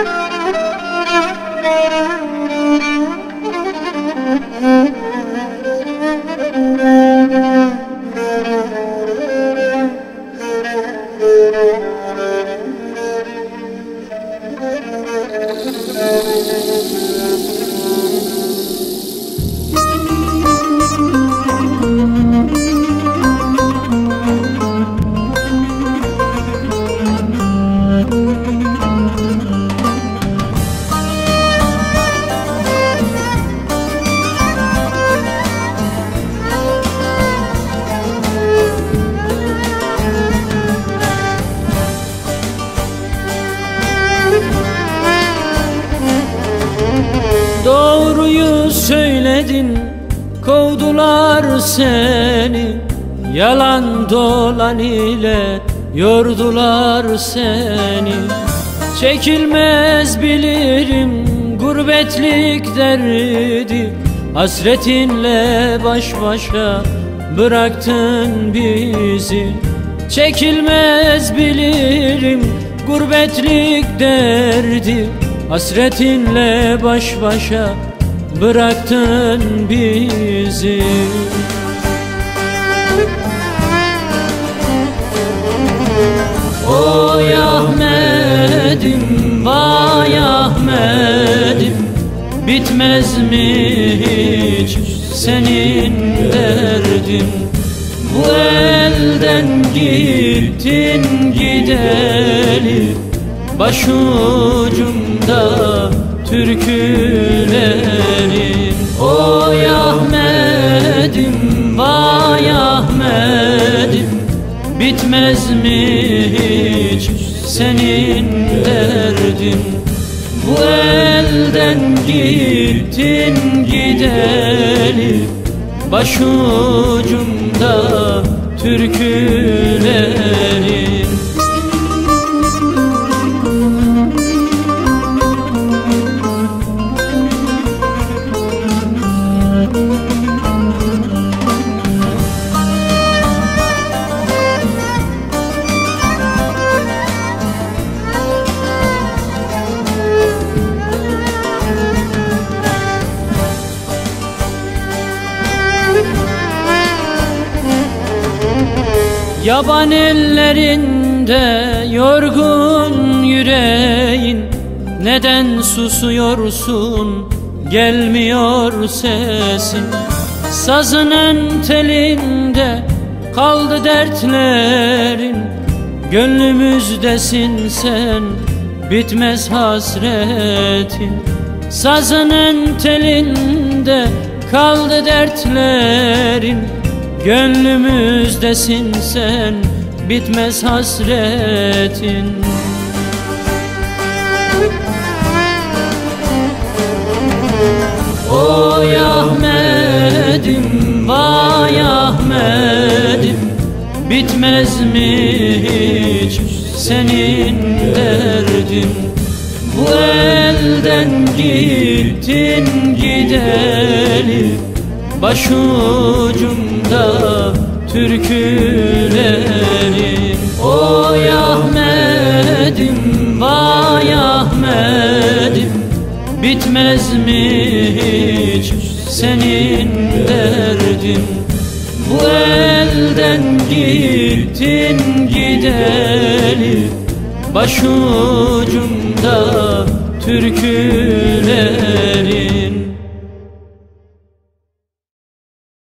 Doğruyu söyledin, kovdular seni. Yalan dolan ile yordular seni. Çekilmez bilirim gurbetlik derdi, hasretinle baş başa bıraktın bizi. Çekilmez bilirim gurbetlik derdi, hasretinle baş başa bıraktın bizi. Oy Ahmet'im, vay Ahmet'im, bitmez mi hiç senin derdin? Bu elden gittin gideli, başucumda türkülerin. Oy Ahmet'im, vay Ahmet'im, bitmez mi hiç senin derdin? Bu elden gittin gideli, başucumda türkülerin. Yaban ellerinde yorgun yüreğin, neden susuyorsun, gelmiyor sesin? Sazının telinde kaldı dertlerin, gönlümüzdesin sen, bitmez hasretin. Sazının telinde kaldı dertlerin, gönlümüzdesin sen, bitmez hasretin. Oy Ahmet'im, vay Ahmet'im, bitmez mi hiç senin derdin? Bu elden gittin gideli, başucumda türkülerin. Oy Ahmet'im, vay Ahmet'im, bitmez mi hiç senin derdin? Bu elden gittin gideli, başucumda türkülerin.